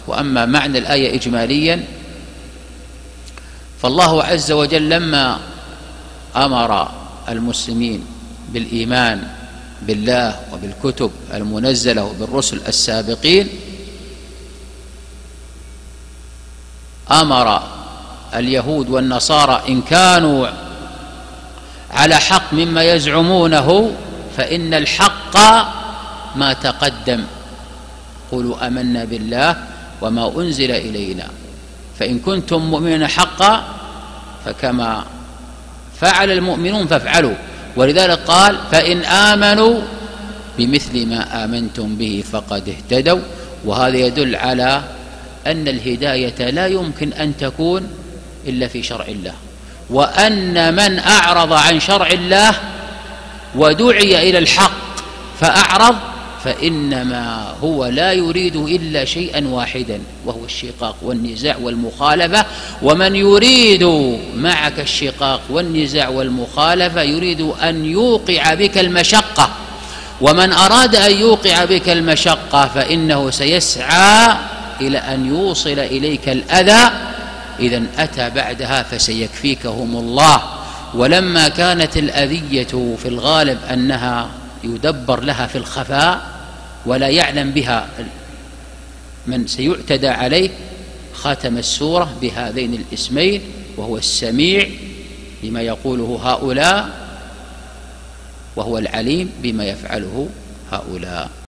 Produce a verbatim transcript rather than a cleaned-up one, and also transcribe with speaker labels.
Speaker 1: وأما معنى الآية إجماليا فالله عز وجل لما أمر المسلمين بالإيمان بالله وبالكتب المنزلة وبالرسل السابقين أمر اليهود والنصارى إن كانوا على حق مما يزعمونه فإن الحق ما تقدم، قولوا آمنا بالله وما أنزل إلينا، فإن كنتم مؤمنين حقا فكما فعل المؤمنون فافعلوا. ولذلك قال فإن آمنوا بمثل ما آمنتم به فقد اهتدوا. وهذا يدل على أن الهداية لا يمكن أن تكون إلا في شرع الله، وأن من أعرض عن شرع الله ودعي إلى الحق فأعرض فإنما هو لا يريد إلا شيئا واحدا وهو الشقاق والنزاع والمخالفة. ومن يريد معك الشقاق والنزاع والمخالفة يريد أن يوقع بك المشقة، ومن أراد أن يوقع بك المشقة فإنه سيسعى إلى أن يوصل إليك الأذى. إذن أتى بعدها فسيكفيكهم الله. ولما كانت الأذية في الغالب أنها يدبر لها في الخفاء ولا يعلم بها من سيعتدى عليه، ختم السورة بهذين الاسمين، وهو السميع بما يقوله هؤلاء، وهو العليم بما يفعله هؤلاء.